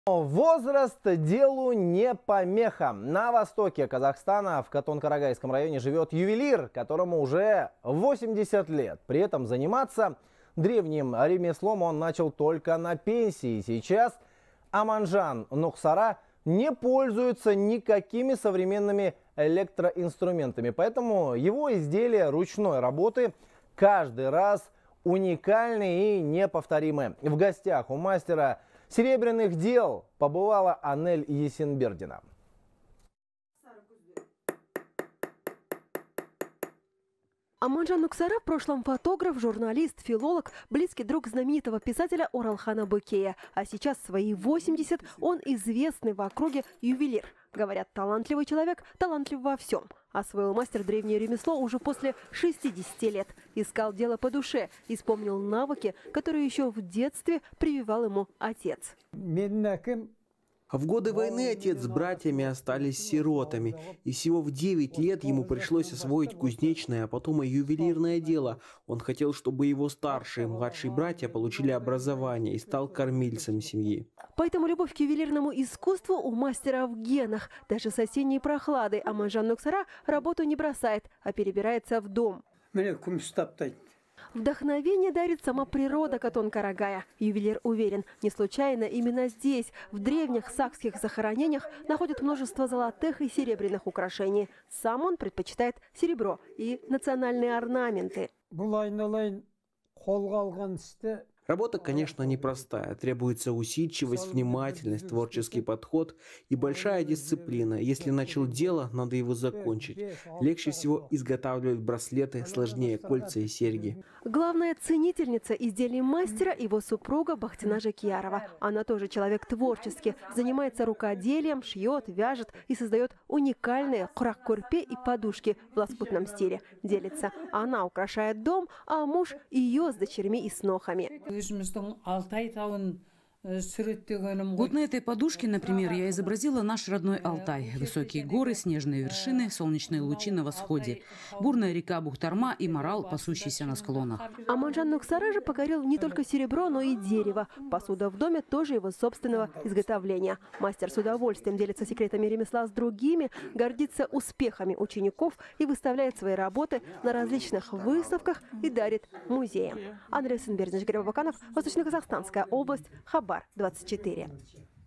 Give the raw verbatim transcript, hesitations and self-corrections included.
Возраст делу не помеха. На востоке Казахстана, в Катон-Карагайском районе, живет ювелир, которому уже восемьдесят лет. При этом заниматься древним ремеслом он начал только на пенсии. Сейчас Аманжан Нуксара не пользуется никакими современными электроинструментами. Поэтому его изделия ручной работы каждый раз уникальны и неповторимы. В гостях у мастера серебряных дел побывала Анель Есенбердина. Аманжан Нуксара в прошлом фотограф, журналист, филолог, близкий друг знаменитого писателя Оралхана Бөкея. А сейчас в свои восемьдесят он известный в округе ювелир. Говорят, талантливый человек талантлив во всем. Освоил мастер древнее ремесло уже после шестидесяти лет. Искал дело по душе и вспомнил навыки, которые еще в детстве прививал ему отец. В годы войны отец с братьями остались сиротами, и всего в девять лет ему пришлось освоить кузнечное, а потом и ювелирное дело. Он хотел, чтобы его старшие и младшие братья получили образование и стал кормильцем семьи. Поэтому любовь к ювелирному искусству у мастера в генах. Даже с осенней прохладой Аманжан Нуксара работу не бросает, а перебирается в дом. Вдохновение дарит сама природа Катон-Карагая. Ювелир уверен, не случайно именно здесь, в древних сакских захоронениях, находят множество золотых и серебряных украшений. Сам он предпочитает серебро и национальные орнаменты. Работа, конечно, непростая. Требуется усидчивость, внимательность, творческий подход и большая дисциплина. Если начал дело, надо его закончить. Легче всего изготавливать браслеты, сложнее кольца и серьги. Главная ценительница изделий мастера – его супруга Бахтина Жакиярова. Она тоже человек творческий, занимается рукоделием, шьет, вяжет и создает уникальные курак-курпе и подушки в лоскутном стиле. Делится. Она украшает дом, а муж – ее с дочерьми и снохами. Вот на этой подушке, например, я изобразила наш родной Алтай. Высокие горы, снежные вершины, солнечные лучи на восходе. Бурная река Бухтарма и морал, пасущийся на склонах. Аманжан Нуксара же покорил не только серебро, но и дерево. Посуда в доме тоже его собственного изготовления. Мастер с удовольствием делится секретами ремесла с другими, гордится успехами учеников и выставляет свои работы на различных выставках и дарит музеям. Анель Есенбердина, Васочно-Казахстанская область, Хабар двадцать четыре.